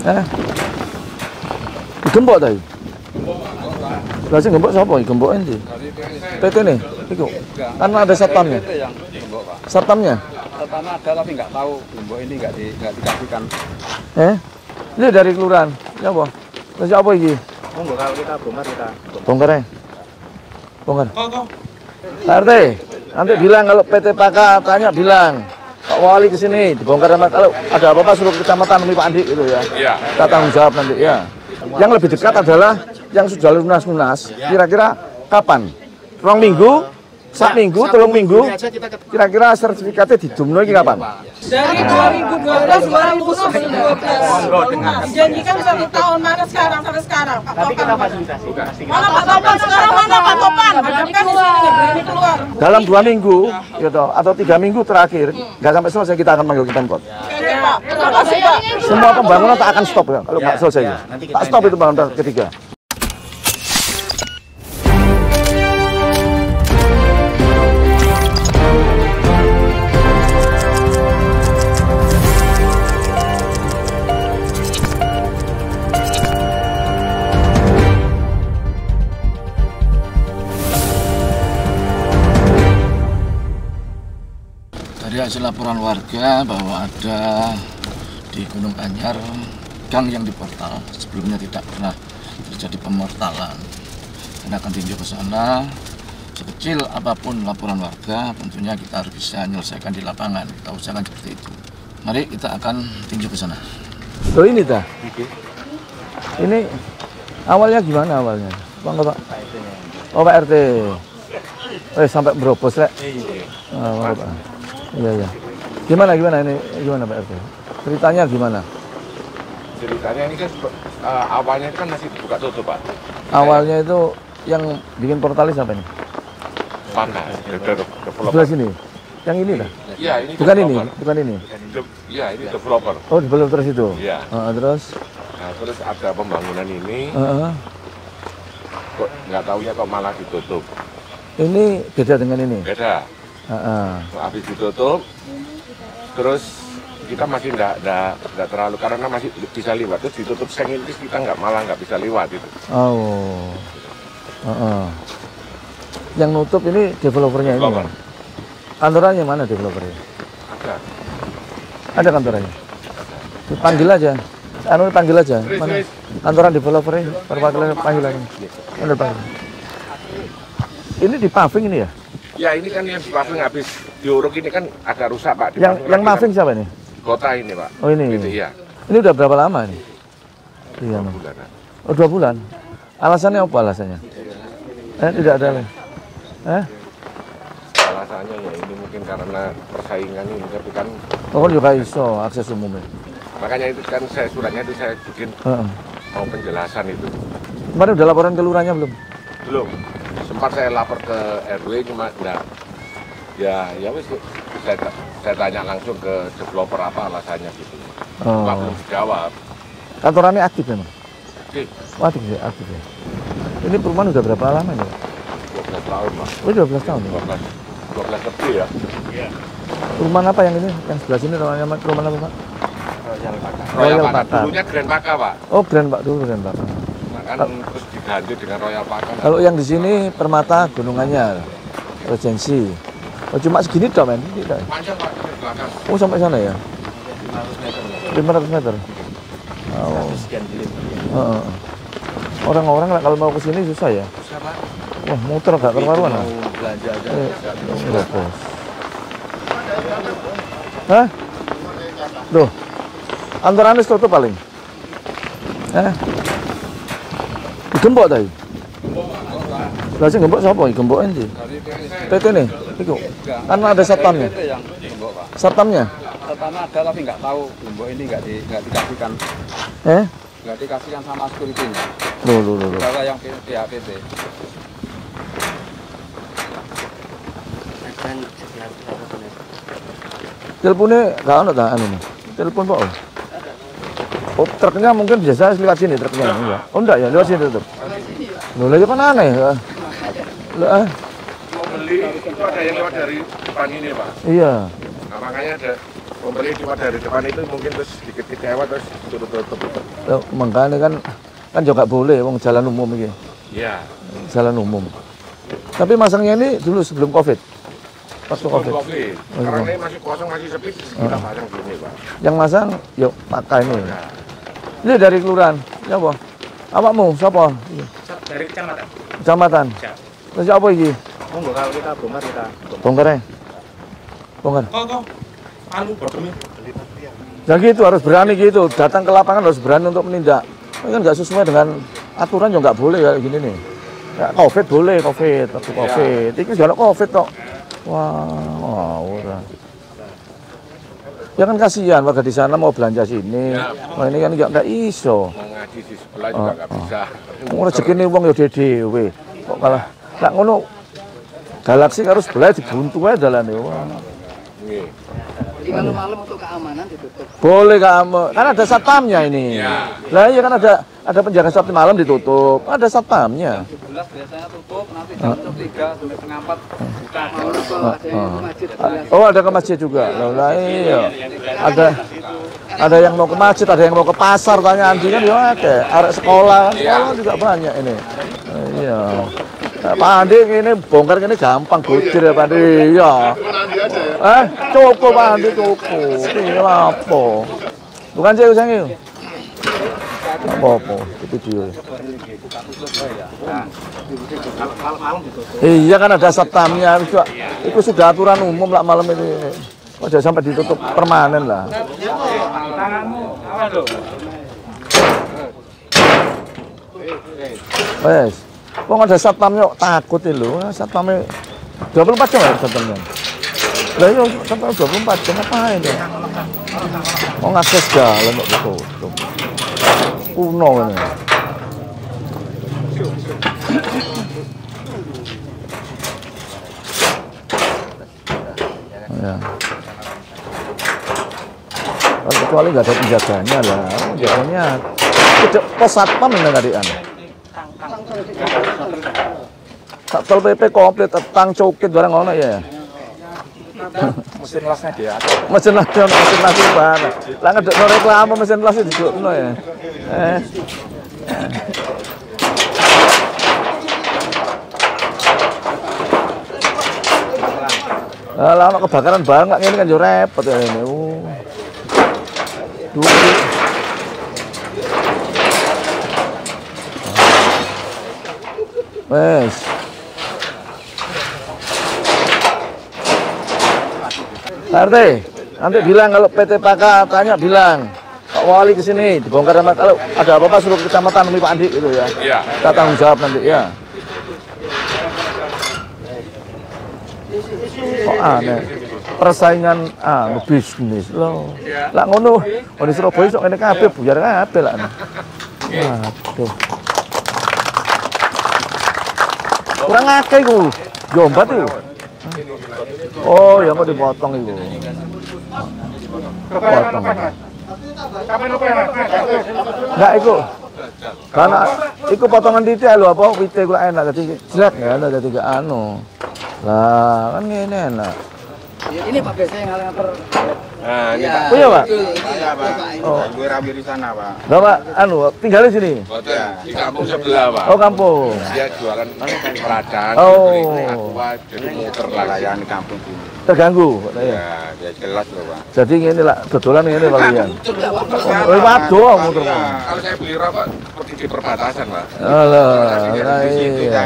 Gembok tadi. Lah sing gembok sapa? Gembok endi? PT nih. Iku. Kan ada satpamnya. Satpamnya? Satpamnya ada tapi nggak tahu gembok ini nggak dikasihkan. Ini dari kelurahan. Ya apa? Terus apa iki? Monggo kalau kita bongkar kita. Bongkar ya. Bongkar. Pak RT, nanti bilang kalau PT Paka tanya bilang Pak Wali ke sini dibongkar sama kalau ada apa-apa suruh kecamatan melalui Pak Andi gitu ya. Iya. Kita tanggung jawab nanti ya. Yang lebih dekat adalah yang sudah lunas-lunas. Kira-kira kapan? 2 minggu, 1 minggu, 3 minggu. Kira-kira sertifikatnya didumno iki kapan? Dari 2012, 2012. Dijanjikan 1 tahun, mana sekarang sampai sekarang? Tapi kita fasilitasi. Mana Pak Topan sekarang, mana Pak Topan? Kan di sini nggak berani keluar. Dalam 2 minggu gitu, atau 3 minggu terakhir nggak sampai selesai kita akan manggil ke Pemkot. Oke Pak, terima kasih Pak. Semua pembangunan tak akan stop ya kalau nggak selesai. Tak stop itu pembangunan ketiga. Dari hasil laporan warga bahwa ada di Gunung Anyar gang yang diportal, sebelumnya tidak pernah terjadi pemortalan. Dan akan tinjau ke sana, sekecil apapun laporan warga, tentunya kita harus bisa menyelesaikan di lapangan. Kita usahakan seperti itu. Mari kita akan tinjau ke sana. Loh ini dah. Ini awalnya gimana awalnya? Bang Pak. Oh Pak RT. Sampai berobos rek. Pak. Iya. Gimana ini? Gimana Pak RT? Ceritanya gimana? Ceritanya ini kan awalnya kan masih buka tutup Pak. Awalnya itu yang bikin portalis apa ini? Paka. Sebelah sini. Yang ini lah. Iya ini. Bukan ini. Iya ini developer. Oh developer itu. Iya. Terus? Nah terus ada pembangunan ini. Kok nggak tahunya kok malah ditutup. Ini beda dengan ini. Beda. Habis ditutup, terus kita masih nggak terlalu karena masih bisa lewat. Terus ditutup sengintis kita malah nggak bisa lewat itu. Oh. Yang nutup ini developernya ini. Kan? Kantorannya mana developernya? Ada kantorannya. Dipanggil aja. Panggil aja. Mana? Kantoran developernya. Perwakilan panggil aja. Ini di paving ini ya? Ya ini kan yang di paving habis diuruk ini kan agak rusak Pak. Yang paving siapa ini? Kota ini Pak. Oh ini. Gitu, iya. Ini udah berapa lama ini? 2 bulan. Oh 2 bulan. Alasannya apa alasannya? Tidak ada lagi. Alasannya ya ini mungkin karena persaingan ini tapi kan. Oh juga iso akses umumnya. Makanya itu kan suratnya itu saya bikin mau penjelasan itu. Kemarin udah laporan ke lurahnya belum? Belum. Sempat saya lapor ke RW cuma enggak. Ya wis saya tanya langsung ke developer apa alasannya gitu. Belum dijawab. Kantorannya aktif memang? Aktif. Oh, aktif ya. Ini perumahan udah berapa lama ya? 12 tahun Pak. Oh 12 tahun ya? 12 lebih ya. Iya. Perumahan apa yang ini? Yang sebelah sini perumahan apa Pak? Royal Paka. Dulunya Grand Paka Pak. Oh Grand Paka dulu Grand Paka. Kan terus diganti dengan Royal Paka. Kalau yang di sini Permata Gunung Anyar, Regency. Oh cuma segini dong men? Tidak. Panjang Pak di belakang. Oh sampai sana ya? 500 meter. Oh. Orang-orang kalau mau ke sini susah ya? Susah Pak. Wah muter gak karuan. Mau belanja aja. Hah? Duh. Antara Anies tutup paling. Gembok tadi. Lah sing gembok sapa? Gembok endi? PT nih. Iku. Kan ada satpamnya. Satpamnya? Satpamnya ada tapi nggak tahu gembok ini nggak dikasihkan. Nggak dikasihkan sama security-nya. Loh. Kalau yang PHPT. Teleponnya nggak ada tak anu nih. Telepon Pak. Oh truknya mungkin biasa lewat sini truknya enggak. Oh enggak ya lewat sini tetap. Loh lagi kan aneh ya. Mau beli itu ada yang lewat dari depan ini Pak. Iya. Nah makanya ada Pembeli cuma dari depan itu mungkin terus sedikit kecewa terus tutup. Makanya kan juga boleh, wong jalan umum ini. Iya. Jalan umum. Tapi masangnya ini dulu sebelum Covid. Waktu Covid. Sekarang ini masih kosong, masih sepi, kita pasang gini, Pak. Yang masang, yuk pakai ini. Ini dari kelurahan. Ya, Bang. Awakmu siapa? Dari kecamatan. Kecamatan. Siap. Terus apa iki? Monggo kalau kita bongkar kita. Bongkar. Bongkar. Kok anu botolnya. Ya gitu, harus berani gitu. Datang ke lapangan harus berani untuk menindak. Ini kan nggak sesuai dengan aturan, juga nggak boleh kayak gini nih. Ya, Covid boleh, Covid. Waktu Covid. Ini jalan Covid kok. Wah, ora. Ya kan kasihan warga di sana mau belanja sini. Wah, ini kan nggak iso. Mau ngaji di sebelah juga nggak bisa. Rezekine wong ya dhewe. Kok kalah. Lah ngono. Galaksi harus sebelah dibuntu ae dalane. Wah. Nggih. Jadi kalau malam untuk keamanan ditutup. Boleh kamu, kan ada satpamnya ini. Lah iya kan ada penjaga Sabtu malam ditutup, ada satpamnya. 17 biasanya tutup, nanti jam 3 sampai setengah 4 buka. Mau ada yang ke masjid. Oh ada ke masjid juga. Lah iya. Ada yang mau ke masjid, ada yang mau ke pasar, tanya Andi kan ya ada. Arek sekolah juga banyak ini. Iya. Nah, Pak Andi ini bongkar ini gampang godir ya Pak Andi. Iya. Cukup Pak Andi cukup. Ini apa? Bukan saya usang itu. Apa-apa itu video. Iya kan ada satpamnya. Itu sudah aturan umum lah malam ini. Oh, jangan sampai ditutup permanen lah. Wes. Wong ada satpamnya takut lho, satpamnya 24 jam ya satpamnya. Lah iya sampai 24 jam ngapain ya? Mau ngakses jalan kok ditutup. Kuno ini. Ya. Kecuali nggak ada penjaganya lah, penjaganya pos satpam nggak ada. Satpol PP komplit, tentang cokit barang ono ya. Mesin lasnya dia. Mesin las mana? Lah ngedekno reklame mesin las didukno ya. Lah ono kebakaran barang nggak ngene kan yo repot ya ini. Wes. RT, nanti bilang kalau PT Paka tanya bilang Pak Wali kesini dibongkar sama kalau ada apa-apa suruh ke kecamatan Pak Andi itu ya. Iya. Kita tanggung jawab nanti ya. Kok aneh? Persaingan bisnis loh. Lah ngono, di Surabaya sok ngene kabeh buyar kabeh lah. Waduh. Kurang akeh iku. Jombat iku. Oh, ya mau dipotong iku. Potong. Enggak iku. Karena iku potongan titik lho apa wite ku enak dadi jelek ya dadi gak anu. Lah kan ngene enak. Ini Pak biasa yang nganter. Nah, ini Pak. Oh iya, Pak? Iya, Pak. Oh. Gue ramai di sana, Pak. Bapak anu tinggal di sini. Di kampung sebelah, Pak. Oh, kampung. Dia jualan peradaan, Oh. aqua, jadi muter layanan di kampung sini. Terganggu, ya. Ya, dia jelas loh, Pak. Jadi ngene lah, dodolan ngene kalian. Oh, waduh muter. Kalau saya beli rokok seperti di perbatasan, Pak. Alah, iya.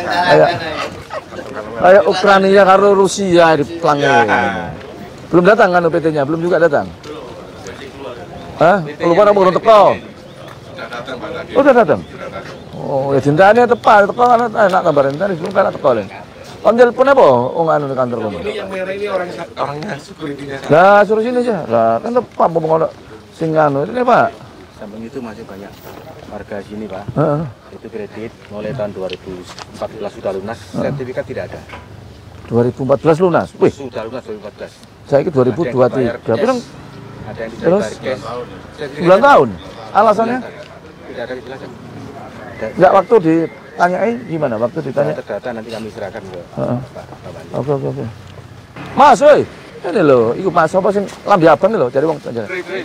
Kayak Ukraina karo Rusia di pelangnya. Belum datang kan PT-nya? Belum juga datang? Hah? Keluar apa urung teko? Sudah datang, Pak, tadi. Udah datang? Oh, ya jendane tepat, teko kan enak kabarin tadi belum kan teko len. Kon telepon apa? Wong anu di kantor kono. Ini yang merah ini orangnya security-nya. Lah, suruh sini aja. Lah, kan tepat mau ngono sing anu ini, Pak. Samping itu masih banyak warga sini, Pak. Heeh. Itu kredit mulai tahun 2014 sudah lunas, sertifikat tidak ada. 2014 lunas. Wih, Sudah lunas 2014. saya ke 2023. Berarti Ada yang Terus? dibayar cash. 9 tahun. Alasannya? Tidak ada kejelasan. Enggak waktu ditanyai gimana? Waktu ditanya. Terdata nanti kami serahkan ke Heeh. Pak Bupati. Oke. Mas, woi. Ini lho, iku Pak sapa sing lambe abang lho, cari wong aja.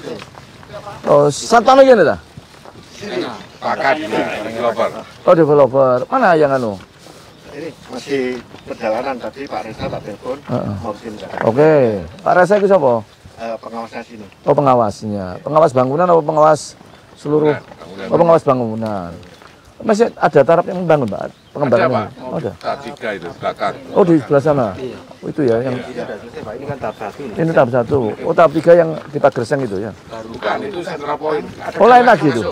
Oh, Santana ngene ta? Pakat developer. Oh, developer. Mana yang anu? Ini masih perjalanan tadi Pak Reza tak telepon mau sini. Oke. Pak Reza itu siapa? Pengawasnya sini. Oh, pengawasnya. Pengawas bangunan atau pengawas seluruh? Oh, pengawas bangunan. Masih ada taraf yang membangun, Pak? Pengembangan. Oh, ada. Tahap 3 itu belakang. Oh, di sebelah sana. Oh, itu ya yang Ini kan tahap 1 ini. ini tahap 1. Oh, tahap 3 yang kita gerseng itu ya. Bukan, itu Central Point. Oh, lain lagi itu.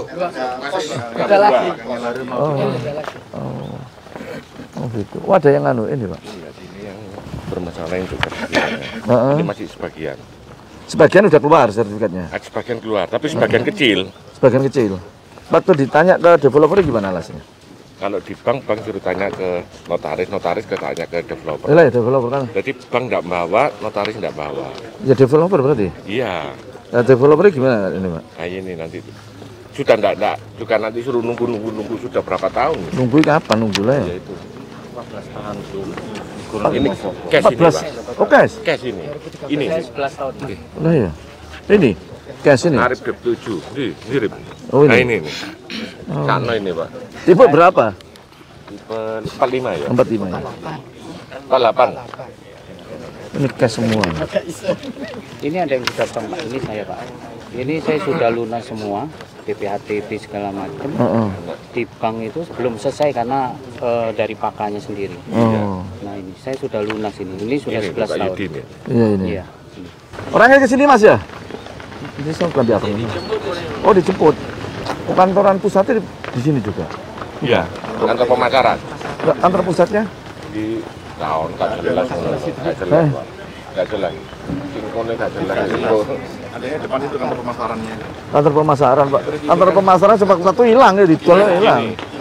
Ada lagi. Oh. Oh. Oh, gitu. Oh, ada yang anu ini, Pak. Iya, ini yang bermasalah yang juga. Heeh. Ini masih sebagian. Sebagian udah keluar sertifikatnya. Sebagian keluar, tapi sebagian kecil. Sebagian kecil. Waktu ditanya ke developer gimana alasannya? Kalau di bank suruh tanya ke notaris, notaris ke tanya ke developer. Yalah ya developer kan. Jadi bank tidak bawa, notaris tidak bawa. Ya developer berarti. Iya. Nah, developer gimana ini, Pak? Nah ini nanti sudah enggak, juga nanti suruh nunggu sudah berapa tahun? Nunggu kapan nunggu lah Ya ya? itu. 14 tahun dulu. Ini cash ini, Pak. 14. Oh, cash. Cash ini. Ini. 11 tahun. Lah ya. Ini cash ini. Arif Dep 7. Mirip. Oh, Nah ini. ini nih. Sana ini, Pak. Tipe berapa? Tipe 45 ya. 45 ya. 48. Ini cash semua. Ini ada yang sudah Pak, ini saya Pak. Ini saya sudah lunas semua, BPHTB segala macam. Heeh. Di bank itu belum selesai karena dari pakanya sendiri. Oh. Nah ini saya sudah lunas ini. Ini sudah Ini 11 Pak tahun. Yudin ya. Iya ini. Iya. Orangnya ke sini Mas ya? Ini saya kelambi apa ini? Oh dijemput. Oh, kantoran pusatnya di sini juga. Iya. Kantor pemasaran. Kantor pusatnya? Di tahun nggak jelas. Nggak jelas, Pak. Nggak jelas. Singkonnya nggak jelas. Adanya depan itu kantor pemasarannya. Kantor pemasaran, Pak. Kantor pemasaran sepak satu hilang ya, dijualnya hilang.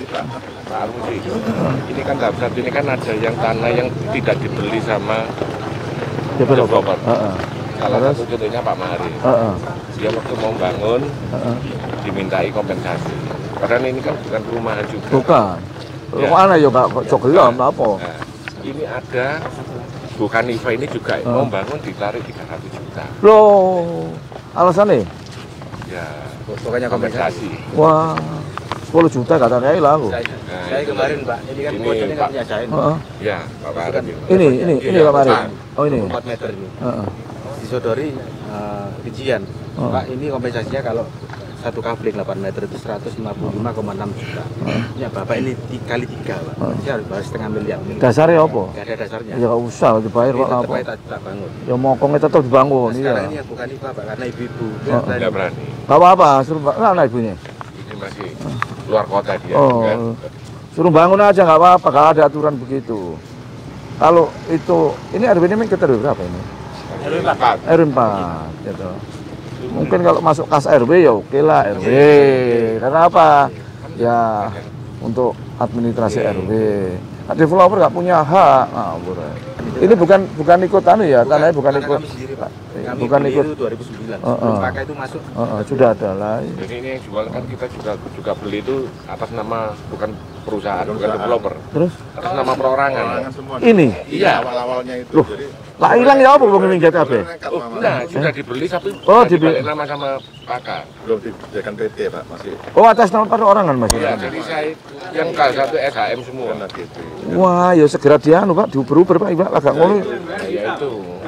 Baru sih. Ini kan tahap 1 ini kan ada yang tanah yang tidak dibeli sama developer. Heeh. Salah satu contohnya Pak Mari. Heeh. Dia waktu mau bangun Heeh. dimintai kompensasi. Karena ini kan bukan perumahan juga. Bukan. Ya. Mana ya, Pak? Cok gelap apa? Nah, ini ada bukan IFA ini juga mau bangun ditarik 300 juta. Loh, alasannya? Ya, Pokoknya kompensasi. Wah, 10 juta katanya lah aku. Nah, Saya itu. kemarin Pak, ini kan Ini, bocornya Pak. kan punya saya. Heeh. Ya, Pak Mari. Ini Iya, Pak Mari. Pak. Oh ini. 4 meter ini. Heeh. Disodori rincian. Oh. Pak, ini kompensasinya kalau satu kafling 8 meter itu 155,6 juta. Ya Bapak ini dikali 3 Pak. Saya harus bayar setengah miliar. Dasarnya apa? Nggak ada dasarnya. Ya nggak usah dibayar Ini kok tetap apa. aja tak bangun. Ya mokongnya tetap dibangun Nah, sekarang iya. ini yang bukan IPA Pak, karena ibu-ibu. Tidak berani. Gak apa-apa, suruh anak ibunya. Ini masih luar kota dia. Oh, kan? suruh bangun aja nggak apa-apa, kalau ada aturan begitu. Kalau itu, ini RW ini kita berapa ini? RW 4. RW 4, gitu. Mungkin kalau masuk kas RW ya oke lah RW. Karena apa? Ya untuk administrasi RW. Nah, developer nggak punya hak. Nah, ini bukan ikut anu ya, tanahnya bukan ikut. Kami sendiri Pak. Kami Bukan beli ikut. itu 2009. Oh, Sebelum oh. pakai itu masuk. Sudah ada lah. Jadi ini yang jual kan kita juga beli itu atas nama bukan perusahaan, bukan developer. Terus Atas nama perorangan. Semua. ini, Iya. Awal-awalnya itu. loh, Jadi lah hilang ya apa bang minggat kabeh? Nah, sudah dibeli tapi Oh, sudah dibeli. dibalik nama sama pakar. belum dijadikan PT Pak, masih Oh atas nama perorangan mas? Iya, jadi saya yang K1 SHM semua. kena PT. Wah, ya segera dianu pak, diuber-uber pak, ibu agak ngono. Nah, ya itu.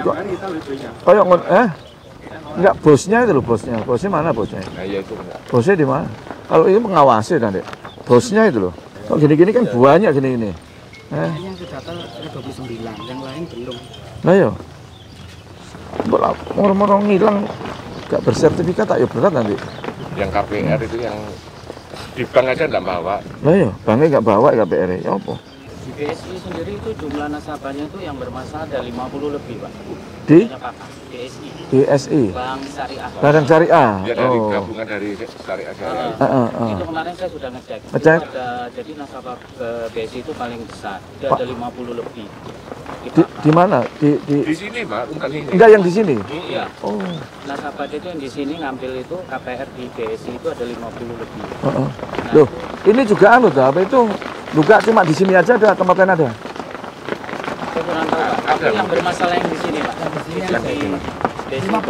Kayak ngono, enggak bosnya itu loh bosnya. Bosnya mana bosnya? Nah, ya itu enggak. Bosnya di mana? Kalau ini pengawasi nanti. Bosnya itu loh. Kok gini-gini kan banyak gini-gini. Yang sudah 29, yang lain belum. Nah yo, moro-moro ngilang, gak bersertifikat tak ya berat nanti. Yang KPR itu yang di bank aja enggak bawa. Nah yo, banknya gak bawa KPR ya apa? Di BSI sendiri itu jumlah nasabahnya itu yang bermasalah ada 50 lebih Pak. Di Banyak, Pak. BSI, BSI, Bank Syariah. Barang Syariah. Ya dari Oh. gabungan dari Syariah Syariah. Itu kemarin saya sudah ngecek. Ngecek? Itu jadi nasabah ke BSI itu paling besar. Itu ada 50 lebih. Di mana? Di sini, Pak, bukan ini. Enggak yang di sini. Iya. Oh. Nasabah itu yang di sini ngambil itu KPR di BSI itu ada 50 lebih. Heeh. Loh, ini juga anu dah, apa itu? Juga cuma di sini aja ada tempat lain ada. Saya kurang tahu Pak. ada. yang bermasalah yang di sini, Pak. Yang di desa itu.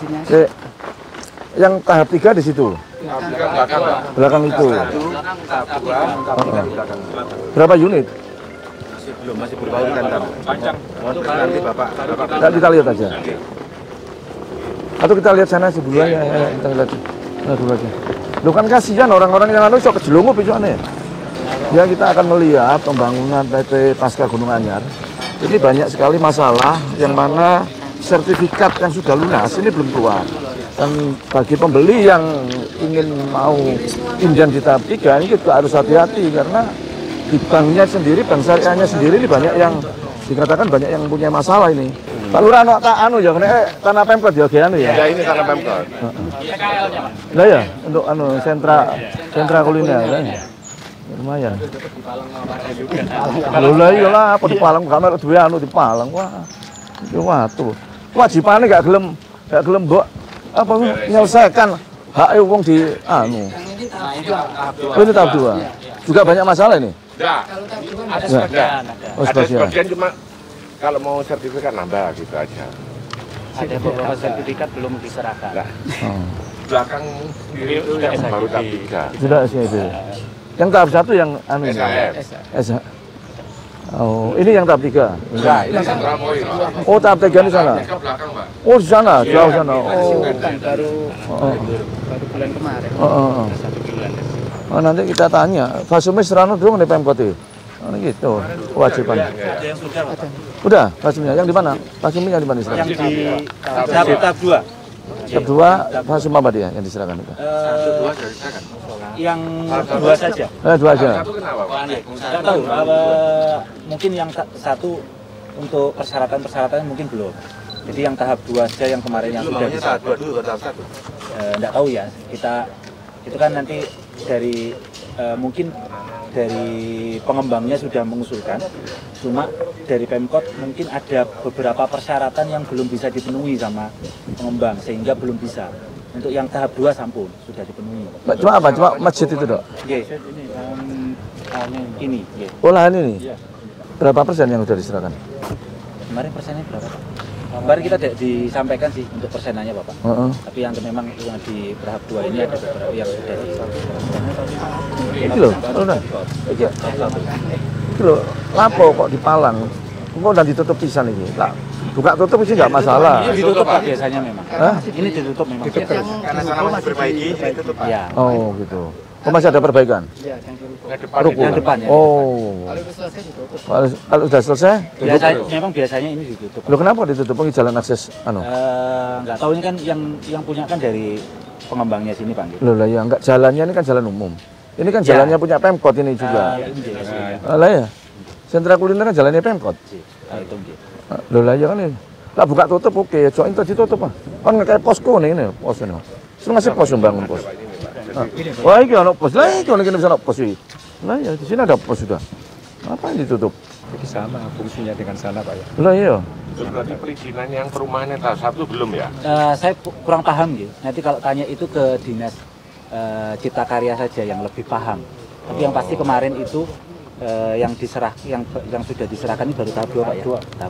Yang tahap 3 di situ. Belakang, Pak. Belakang itu. tahap 2, tahap 3 di belakang. Berapa unit? Masih berbau kan. Nanti Bapak Nggak, kita lihat aja. Atau kita lihat sana sebelumnya, ya, kita lihat. Nah, dulu aja. Lu kan kasihan orang-orang yang anu sok kejelungup besoknya. Ya kita akan melihat pembangunan PT Pasca Gunung Anyar. Ini banyak sekali masalah yang mana sertifikat yang sudah lunas ini belum keluar. Dan bagi pembeli yang ingin mau pinjam di tahap 3 ini juga harus hati-hati karena di banknya sendiri, bank syariahnya sendiri ini banyak yang dikatakan banyak yang punya masalah ini. Pak Lurah anu ya, tanah Pemkot ya, anu ya. Ya ini tanah Pemkot. Nah ya, untuk sentra kuliner kan. Lumayan. Lah iyalah apa di Palang kamar duwe anu di Palang. Wah. Itu watu. Wajibane gak gelem mbok apa menyelesaikan hak wong di anu. Oh, ini tahap 2. Juga banyak masalah ini. Enggak. Ada sebagian. Oh, Ada sebagian. sebagian cuma kalau mau sertifikat nambah gitu aja. Ada beberapa sertifikat belum diserahkan. Nah, Oh. belakang sendiri itu yang baru tahap 3. Sudah SIB. Yang tahap 1 yang anu ini. SHF. Oh, ini yang tahap 3. Enggak, ini sentra poin. Oh, tahap 3 di sana. Ke belakang, Pak. Oh, di sana, jauh sana. Oh. Baru Oh. bulan kemarin. Oh. 1 bulan. Oh, nanti kita tanya. Fasumis serano dulu di Pemkot itu. Oh, gitu. Kewajiban. Ada yang sudah, Pak. Udah, Fasumnya. Yang di mana? Fasumnya di mana diserahkan? Yang di tahap 2. Tahap 2, Fasum apa dia yang diserahkan itu? 1, 2 sudah diserahkan. Yang 2 saja. 2 aja. Satu kenapa, Pak? Nggak tahu. Mungkin yang 1 untuk persyaratan mungkin belum. Jadi yang tahap 2 saja yang kemarin yang sudah Maunya diserahkan. tahap 2 dulu atau tahap 1? Nggak tahu ya. Kita itu kan nanti dari mungkin dari pengembangnya sudah mengusulkan, cuma dari Pemkot mungkin ada beberapa persyaratan yang belum bisa dipenuhi sama pengembang sehingga belum bisa. Untuk yang tahap 2 sampun sudah dipenuhi. Cuma apa? Cuma masjid itu, Dok? Ini. Nggih. Olahan ini? Berapa persen yang sudah diserahkan? Kemarin persennya berapa, Pak? Kemarin kita tidak disampaikan sih untuk persenannya, Bapak. Tapi yang memang yang di tahap 2 ini ada beberapa yang sudah Iki lho, udah. Iki lho, lapo kok dipalang? Kok udah ditutup pisan iki? Lah, buka tutup sih nggak masalah. Ini ditutup, Pak, biasanya memang. Hah? Ini ditutup memang. Karena sana masih diperbaiki, ditutup Pak. Iya. Oh, gitu. Oh, masih ada perbaikan? Ruko. Yang depan ya. Oh. Kalau sudah selesai? Biasanya ini ditutup. Loh, kenapa ditutup? Ini jalan akses anu? Nggak tahu ini kan yang punya kan dari pengembangnya sini, Pak. Loh lah ya, enggak, jalannya ini kan jalan umum. Ini kan jalannya punya Pemkot ini juga. Lah ya. Sentra kuliner kan jalannya Pemkot. Itu nggih. Loh lah ya kan ini. Lah buka tutup oke, coba itu ditutup ah. Kan kayak posko nih ini, pos ini. Sudah ngasih pos membangun pos. Wah, ini ada pos. Lah ini kene bisa ada pos iki. Lah ya di sini ada pos sudah. Apa yang ditutup? Jadi sama fungsinya dengan sana, Pak ya. Lah iya. Berarti perizinan yang perumahannya tahap 1 belum ya? Saya kurang paham gitu. Nanti kalau tanya itu ke dinas Cipta Karya saja yang lebih paham. Tapi yang pasti kemarin itu yang sudah diserahkan ini baru tahap 2, Pak ya. Tahap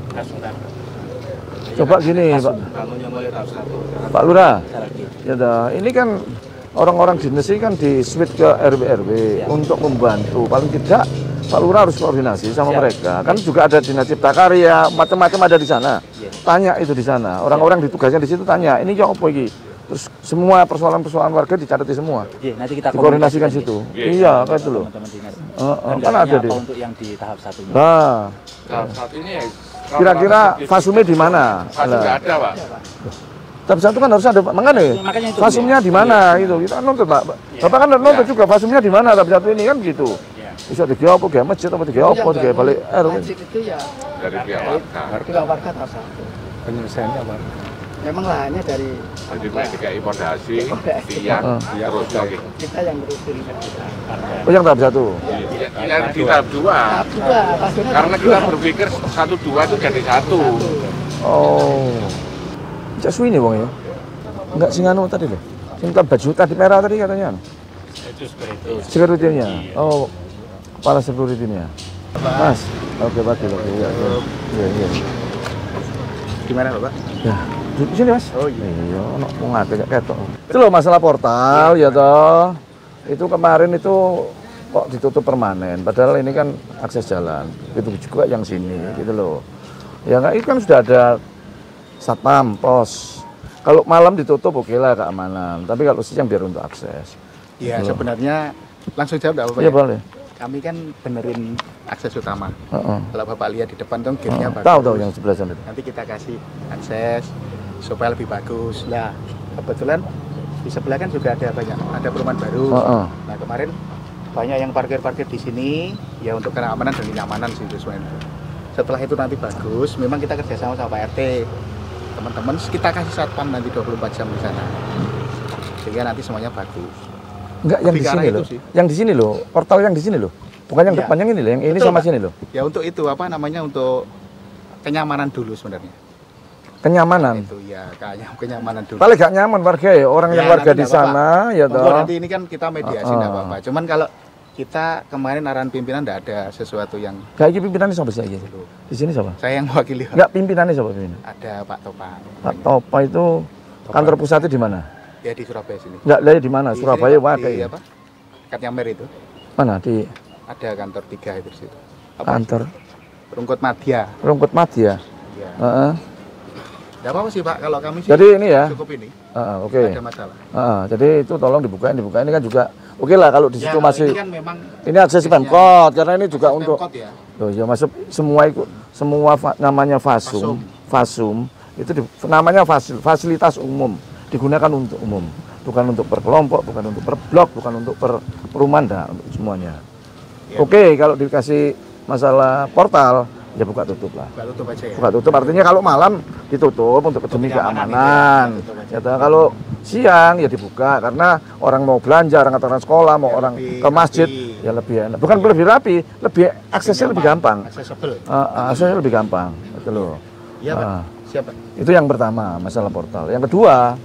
2. Coba gini, Pak. Bangunnya mulai tahap 1. Pak Lurah. Ya dah, ini kan orang-orang dinas ini kan di switch ke RW untuk membantu. Paling tidak Pak Lurah harus koordinasi sama mereka. Kan juga ada dinas Cipta Karya, macam-macam ada di sana. Tanya itu di sana. Orang-orang ditugasnya di situ tanya, ini yang apa iki? Terus semua persoalan-persoalan warga dicatat semua. Nanti kita dikoordinasikan situ. Iya, kayak itu loh. Teman-teman dinas. Kan ada deh. Untuk yang di tahap 1 ini. Nah, Tahap 1 ini ya, kira-kira fasumnya di mana? Fasum nggak ada, Pak. Tahap 1 kan harus ada, makanya itu, fasumnya di mana gitu. Kita nonton, Pak. Bapak kan nonton juga fasumnya di mana tahap 1 ini kan gitu. Bisa digawe apa, gawe masjid apa digawe apa, digawe balik Masjid itu ya Dari pihak warga. pihak warga tahap 1. Penyelesaiannya apa? Memang lahannya dari Jadi mulai DKI Pondasi, tiang, terus lagi. kita yang berusul. Oh, yang tahap 1. Yang di tahap 2. Tahap 2, fasumnya Karena kita berpikir 1, 2 itu jadi 1. Oh. Cak suwi nih wong ya. Enggak sing anu tadi loh. Sing baju tadi merah tadi katanya. Itu Security-nya. Oh. Kepala security-nya. Mas. Oke, Pak. Iya. Di mana Bapak? Ya, di sini Mas. Oh iya. Iya, ono wong akeh ketok. Itu loh masalah portal ya toh. Itu kemarin itu kok ditutup permanen, padahal ini kan akses jalan. Itu juga yang sini gitu loh. Ya nggak, itu kan sudah ada satpam, pos. Kalau malam ditutup oke lah keamanan, tapi kalau siang biar untuk akses. Iya, sebenarnya langsung jawab enggak apa-apa Iya ya? boleh. Kami kan benerin akses utama. Kalau Bapak lihat di depan tuh gate-nya bagus. Tahu yang sebelah sana. Nanti kita kasih akses supaya lebih bagus. Nah, kebetulan di sebelah kan juga ada perumahan baru. Nah, kemarin banyak yang parkir di sini ya untuk keamanan dan kenyamanan sih itu sebenarnya. Setelah itu nanti bagus, memang kita kerjasama sama Pak RT. Teman-teman kita kasih satpam nanti 24 jam di sana. Sehingga nanti semuanya bagus. Enggak, yang di sini loh. Yang di sini loh, portal yang di sini loh. Bukan yang depan yang ini loh, yang ini sama sini loh. Ya untuk itu apa namanya, untuk kenyamanan dulu sebenarnya. Kenyamanan. Itu ya, kenyamanan dulu. Paling gak nyaman warga ya, orang yang warga di sana ya toh. Nanti ini kan kita mediasi enggak apa-apa. Cuman kalau kita kemarin arahan pimpinan enggak ada sesuatu yang kayak pimpinannya siapa sih? Di sini siapa? Saya yang mewakili. Enggak, pimpinannya siapa pimpinan? Ada Pak Topa. Pak Topa itu kantor pusatnya di mana? Ya di Surabaya sini. Enggak, dari di mana? Surabaya wakai. Di apa? Katnya Mer itu. Mana? Di ada kantor 3 itu di situ. Apa? Kantor Rungkut Madya. Rungkut Madya. Iya. Enggak apa-apa sih Pak, kalau kami sih jadi ini ya. Cukup ini. Oke. Ada masalah. Jadi itu tolong dibukain ini kan juga oke lah kalau di situ masih ini kan memang ini akses Pemkot karena ini juga untuk ya. Loh ya masuk semua namanya fasum itu namanya fasilitas umum, digunakan untuk umum, bukan untuk per kelompok, bukan untuk per blok, bukan untuk per perumahan, dah, untuk semuanya. Ya, oke, kalau dikasih masalah portal ya buka tutup lah. Buka tutup aja ya. Buka tutup artinya kalau malam ditutup untuk demi keamanan. Ya, kalau siang ya dibuka karena orang mau belanja, orang sekolah, mau orang ke masjid ya lebih enak. Bukan lebih rapi, lebih aksesnya lebih gampang. Aksesnya lebih gampang, gitu loh. Iya, Pak. Siapa? Itu yang pertama, masalah portal. Yang kedua,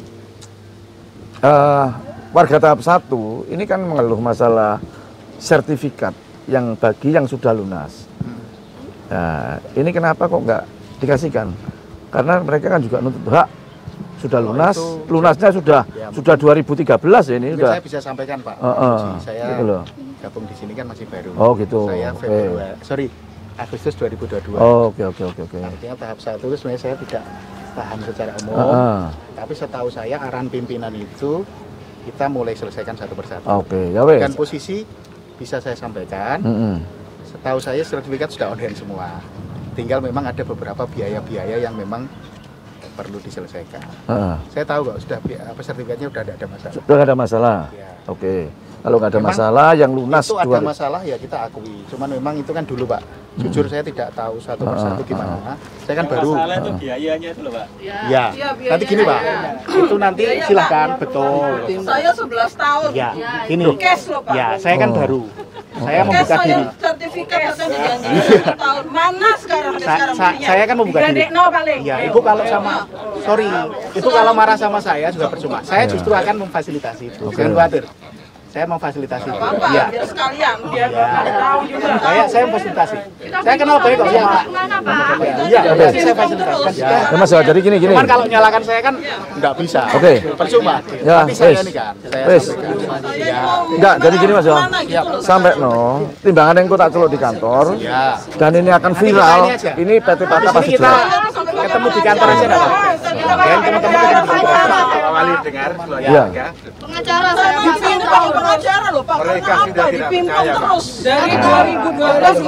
warga tahap 1 ini kan mengeluh masalah sertifikat yang bagi yang sudah lunas. Nah, ini kenapa kok nggak dikasihkan? Karena mereka kan juga nuntut hak, sudah lunas, lunasnya sudah 2013 ya ini sudah. Saya bisa sampaikan Pak. Saya gitu loh. gabung di sini kan masih baru. Oh gitu. Saya Agustus 2022. Oh, oke. Artinya tahap 1 itu sebenarnya saya tidak paham secara umum. Tapi setahu saya arahan pimpinan itu kita mulai selesaikan satu persatu. Oke, ya wes. Dan posisi bisa saya sampaikan. Setahu saya sertifikat sudah on hand semua. Tinggal memang ada beberapa biaya-biaya yang memang perlu diselesaikan. Saya tahu kok sudah sertifikatnya sudah tidak ada masalah. Sudah ada masalah. Ya. Oke. Kalau nggak ada masalah, yang lunas itu ada masalah ya kita akui. Cuman memang itu kan dulu Pak. Jujur saya tidak tahu satu persatu gimana. Saya kan baru. Masalah itu biayanya itu loh Pak. Ya. Nanti gini Pak. Itu nanti silahkan betul. Saya 11 tahun. Ya. Gini. Cash loh Pak. Ya, saya kan baru. Saya membuka diri. Sertifikat atau dijanji 1 tahun. Mana sekarang? Saya kan membuka diri. Ya, Ibu kalau Ibu kalau marah sama saya juga percuma. Saya justru akan memfasilitasi itu. Jangan khawatir. Saya memfasilitasi. Iya. Sekalian. Saya memfasilitasi. Saya kenal baik kok sama. Iya, saya fasilitasi. Ya Mas, jadi gini. Cuman kalau nyalakan saya kan nggak bisa. Oke. Percuma. Ya, tapi saya ini kan. Enggak, jadi gini Mas ya. Sampai timbangan yang tak celuk di kantor. Dan ini akan viral. Ini PT Paka pasti kita ketemu di kantor aja enggak Pak? Dan teman-teman awali dengar keluarga. Pengacara saya pengacara loh Pak. Mereka sudah tidak percaya terus dari 2012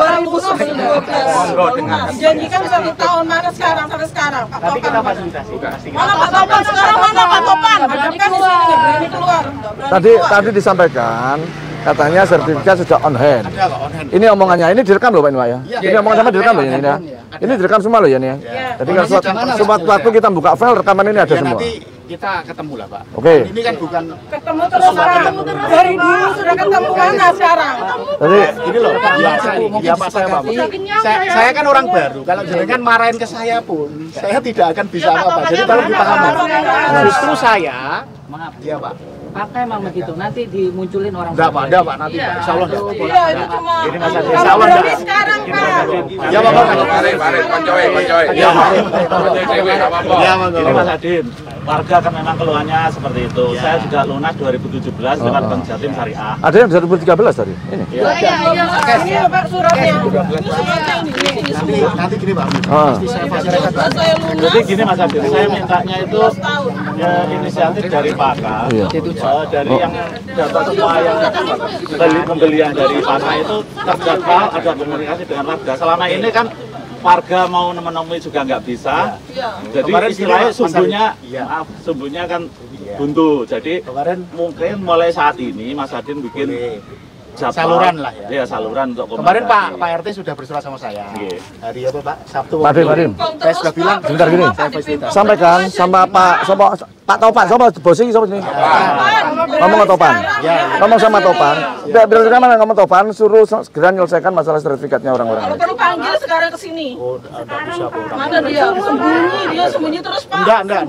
2011 dijanjikan 1 tahun, mana sekarang sampai sekarang Pak. Tapi kita fasilitasi. Mana Pak Topan sekarang, mana Pak Topan? Kan di sini berani keluar. Tadi disampaikan katanya sertifikat sudah on hand. Ini omongannya, ini direkam loh Pak Pak ya. Ini omongan sama direkam loh ini ya. Ini direkam semua loh ya nih. Jadi kalau suatu waktu kita buka file rekaman ini ada semua. Kita ketemu lah Pak. Oke. Ini kan bukan ketemu terus dari dulu sudah ketemu mana sekarang. Jadi ini loh Pak saya saya kan orang baru. Kalau jenengan marahin ke saya pun saya tidak akan bisa apa-apa. Jadi tolong dipahami. Justru saya, maaf ya Pak. pakai memang begitu. Nanti dimunculin orang. Enggak, Pak, ada Pak nanti. Insya Allah enggak. Iya, itu cuma. Ini Mas Adin. Insya Allah enggak. Sekarang, Pak. Ya, Bapak. Mari, koncoy. Ya, Ini Mas Adin, warga kan memang keluhannya seperti itu. Saya sudah lunas 2017 lewat Bank Jatim Syariah. Ada yang 2013 tadi. Ini. Iya, Pak, suratnya. Nanti gini Pak. Pasti saya fasilitasi. Jadi gini Mas Adin, saya mintanya itu ya, inisiatif dari Paka, dari yang data semua yang pembelian dari Paka itu terjadwal ada komunikasi dengan warga. Selama ini kan warga mau menemui juga nggak bisa. Jadi istilahnya sumbunya kan buntu. Jadi mungkin mulai saat ini Mas Adin bikin saluran lah ya. Iya, saluran untuk komunikasi. Kemarin Pak RT sudah bersurat sama saya. Hari apa Pak? Sabtu. Pak Dim. Saya sudah bilang. Sebentar gini. Sampaikan sama Pak Topan, sama bosnya sama sini. Ngomong ke Topan. Ngomong sama Topan. Biar mana ngomong Topan, suruh segera menyelesaikan masalah sertifikatnya orang-orang. Kalau perlu panggil sekarang ke sini. Oh, enggak bisa Bu. Mana dia sembunyi terus, Pak. Enggak.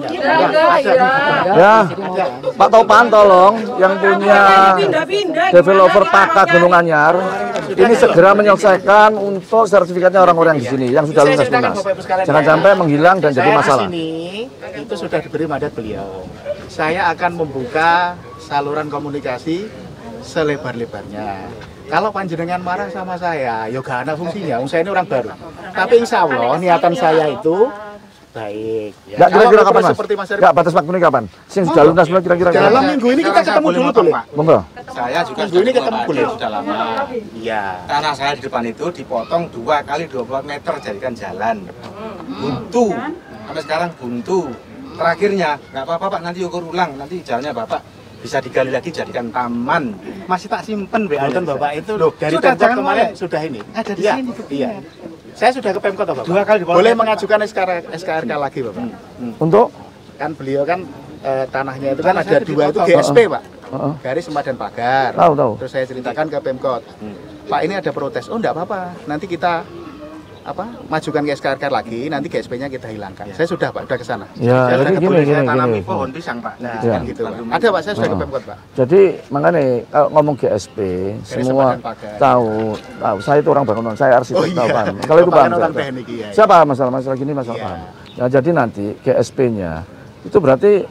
Ya, Pak Topan tolong yang punya developer Paka Gunung Anyar ini segera menyelesaikan untuk sertifikatnya orang-orang di sini yang sudah lunas. Jangan sampai menghilang dan jadi masalah. Ini itu sudah diberi mandat beliau. Saya akan membuka saluran komunikasi selebar-lebarnya. Kalau panjenengan marah sama saya, ya gak ada fungsinya. Saya ini orang baru. Tapi insya Allah niatan saya itu baik. Ya. Nggak kira-kira kapan Mas? Nggak batas waktu ini kapan? Sing sudah lunas kira-kira. Dalam minggu ini kita ketemu dulu boleh. Monggo. Saya juga minggu ini ketemu boleh. Sudah lama. Iya. Tanah saya di depan itu dipotong 2 kali 24 meter jadikan jalan. Buntu. Sampai sekarang buntu. Terakhirnya nggak apa-apa Pak, nanti ukur ulang, nanti jalannya Bapak bisa digali lagi jadikan taman. Masih tak simpen Betul Bapak itu loh, dari Pemkot kemarin sudah ini. Ada di sini. Iya. Saya sudah ke Pemkot Bapak. 2 kali boleh mengajukan SKRK lagi Bapak. Untuk kan beliau kan tanahnya itu kan ada 2 itu GSP Pak. Garis Sempadan Pagar. Tahu. Terus saya ceritakan ke Pemkot. Pak ini ada protes. Oh enggak apa-apa. Nanti kita majukan ke SKRK lagi, nanti GSP-nya kita hilangkan. Saya sudah Pak, sudah ke sana. Ya, jadi gini. Tanami pohon pisang Pak. Nah, kan gitu Pak. Ada Pak, saya sudah ke Pemkot Pak. Jadi makanya kalau ngomong GSP semua tahu. Saya itu orang bangunan, saya arsitek tahu Pak. Kalau itu Pak. Siapa masalah gini masalah. Ya, jadi nanti GSP-nya itu berarti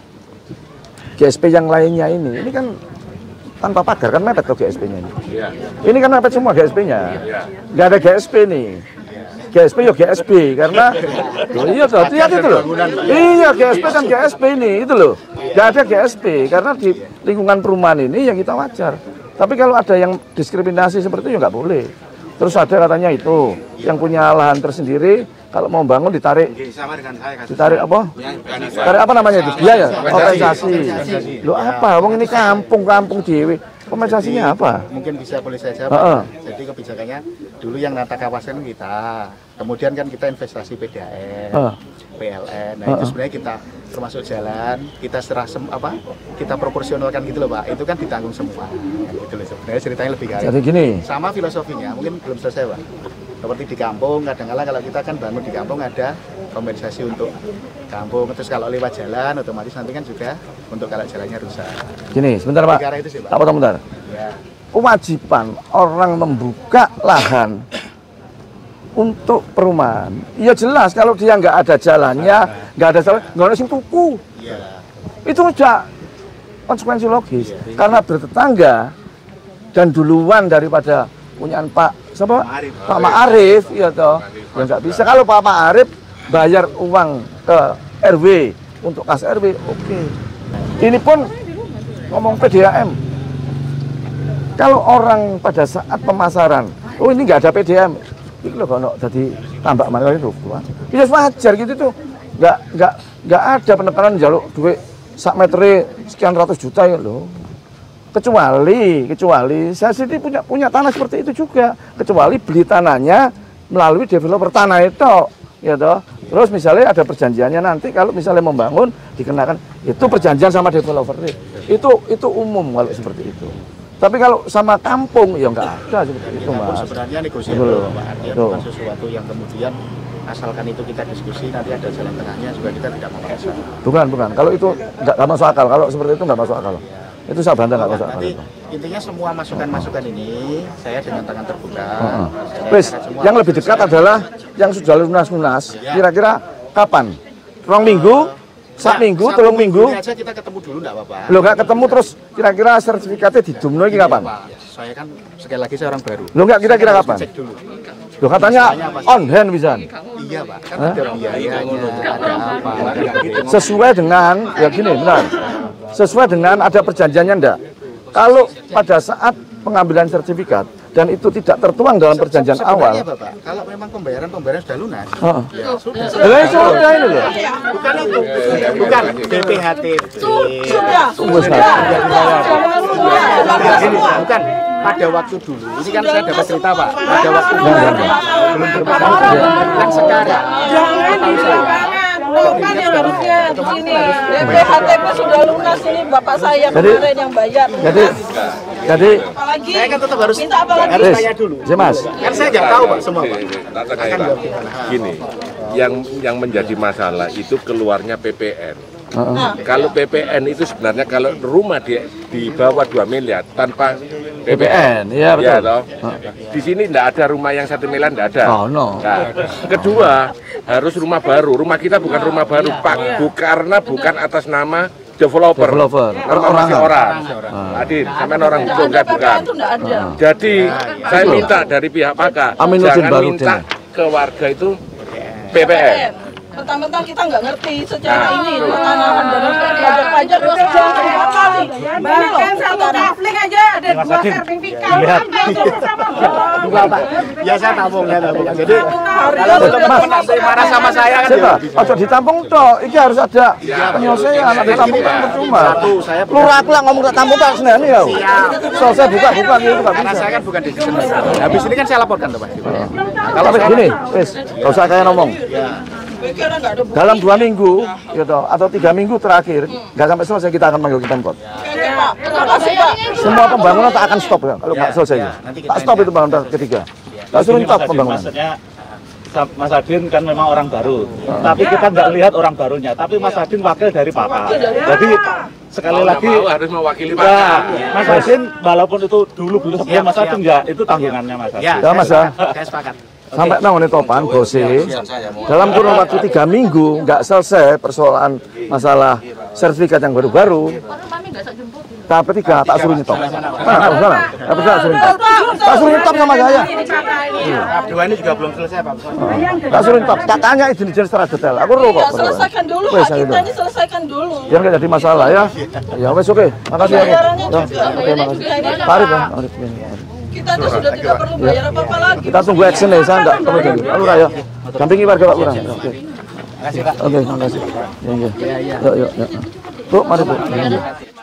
GSP yang lainnya ini kan tanpa pagar kan mepet ke GSP-nya ini. Ini kan mepet semua GSP-nya. Nggak ada GSP nih. GSP ya GSP karena iya toh lihat itu loh. Iya GSP kan GSP ini itu loh. Nggak ada GSP karena di lingkungan perumahan ini yang kita wajar. Tapi kalau ada yang diskriminasi seperti itu ya nggak boleh. Terus ada katanya itu yang punya lahan tersendiri kalau mau bangun ditarik. Ditarik apa? Ditarik apa namanya itu? Biaya, kompensasi. Loh apa? Wong ini kampung dewe. Kompensasinya apa? Mungkin boleh saya jawab. Jadi kebijakannya dulu yang nata kawasan kita, kemudian kan kita investasi PDAM, PLN. Nah itu sebenarnya kita termasuk jalan, kita kita proporsionalkan gitu loh Pak. Itu kan ditanggung semua. Gitu loh sebenarnya ceritanya lebih garis. Jadi gini. Sama filosofinya, mungkin belum selesai Pak. Seperti di kampung, kadang-kadang kalau kita kan bangun di kampung ada kompensasi untuk kampung. Terus kalau lewat jalan, otomatis nanti kan juga untuk kalau jalannya rusak. Gini, sebentar Pak. Tak potong bentar. Ya. Kewajiban orang membuka lahan untuk perumahan. Ya jelas kalau dia nggak ada jalannya, nggak ada jalan, nggak ada sing tuku. Itu sudah konsekuensi logis. Karena bertetangga dan duluan daripada punyaan Pak Ma'arif, iya toh. Ya nggak bisa. Kalau Pak Ma'arif bayar uang ke RW untuk kas RW, oke. Ini pun ngomong PDAM. Kalau orang pada saat pemasaran, oh ini nggak ada PDAM, itu loh kalau jadi tambak mana itu, itu wajar gitu tuh. Nggak ada penekanan jaluk duit sak meter sekian ratus juta ya loh. Kecuali saya sendiri punya tanah seperti itu juga, kecuali beli tanahnya melalui developer tanah itu, ya toh. Terus misalnya ada perjanjiannya nanti kalau misalnya membangun dikenakan itu perjanjian sama developer itu umum kalau seperti itu. Tapi kalau sama kampung ya nggak ada seperti itu Mas. Sebenarnya negosiasi Pak, artinya bukan sesuatu yang kemudian asalkan itu kita diskusi nanti ada jalan tengahnya juga kita tidak memaksa. Bukan. Kalau itu nggak masuk akal. Kalau seperti itu nggak masuk akal. Itu saya bantah nggak usah. Nanti intinya semua masukan-masukan ini saya dengan tangan terbuka. Wes, yang lebih dekat adalah yang sudah lunas-lunas. Kira-kira kapan? 2 minggu, 1 minggu, 3 minggu. Ini aja kita ketemu dulu enggak apa-apa. Lo nggak ketemu terus kira-kira sertifikatnya didumno ini kapan? Saya kan sekali lagi saya orang baru. Lo nggak kira-kira kapan? Cek dulu. Lo katanya on hand bisa. Iya Pak, kan ada biayanya, ada apa, ada Sesuai dengan, ya gini, benar. Sesuai dengan ada perjanjiannya enggak? Kalau pada saat pengambilan sertifikat dan itu tidak tertuang dalam perjanjian awal. Bapak, kalau memang pembayaran sudah lunas, ya sudah. Sudah ini loh. Bukan itu, bukan BPHTB. Bukan pada waktu dulu. Ini kan saya dapat cerita Pak. Pada waktu dulu belum berpengalaman. Kan sekarang. Jangan di lapangan, bukan yang harusnya di sini. BPHTB sudah lunas ini bapak saya kemarin yang bayar. Jadi Apalagi saya kan tetap harus minta apa lagi? harus tanya dulu. Mas. Kan saya nggak tahu Pak semua Pak. Gini, yang menjadi masalah itu keluarnya PPN. Kalau PPN itu sebenarnya kalau rumah di bawah 2 miliar tanpa PPN, iya betul. Ya, toh. Di sini tidak ada rumah yang 1 miliar, tidak ada. Oh, no. Nah, kedua harus rumah baru. Rumah kita bukan rumah baru, Pak, karena bukan atas nama developer. Karena masih orang. Hadir, sampai orang hukum kan bukan. Jadi saya minta dari pihak pakar jangan minta ke warga itu PPN. Mentang-mentang kita nggak ngerti secara ini tanaman dan pajak-pajak terus jangan kali. Bahkan satu kafling aja ada 2 sertifikat. Ya saya tampung ya tampung. Jadi kalau teman-teman marah sama saya kan Ojo ditampung toh, iki harus ada penyelesaian, ada tampung kan percuma. Lurah aku lah ngomong tak tampung tak seneni ya. Selesai buka-buka gitu enggak bisa. Karena saya kan bukan di sini. Habis ini kan saya laporkan tuh Pak. Kalau begini, wis, enggak usah kayak ngomong. Dalam 2 minggu gitu, atau 3 minggu terakhir nggak sampai selesai kita akan panggil Pemkot. Semua pembangunan tak akan stop ya kalau nggak selesai. Tak stop itu pembangunan ketiga. Tak suruh stop pembangunan. Maksudnya Mas Adin kan memang orang baru, tapi kita nggak lihat orang barunya. Tapi Mas Adin wakil dari Pakar. Jadi sekali lagi harus mewakili Pak. Mas Adin walaupun itu dulu sebelum Mas Adin ya itu tanggungannya Mas Adin. Ya Mas ya. Saya sepakat. Sampai nangone topan bose dalam kurun waktu 3 minggu nggak selesai persoalan masalah sertifikat yang baru-baru. Tahap ketiga tak suruh nyetop. Tak suruh nyetop sama saya. Tahap 2 ini juga belum selesai Pak. Tak suruh nyetop. Tak tanya izin-izin secara detail. Aku roh kok. Selesaikan dulu Pak, kita ini selesaikan dulu. Ya nggak jadi masalah ya. Ya wes oke. Makasih ya. Oke makasih. Tarik ya. Kita tuh sudah tidak perlu bayar apa-apa lagi. Kita tunggu action nih, saya enggak perlu jadi. Lalu Raya, dampingi warga Pak Lurah. Oke. Makasih Pak. Oke, makasih. Ya, ya. Yuk. Bu, mari Bu.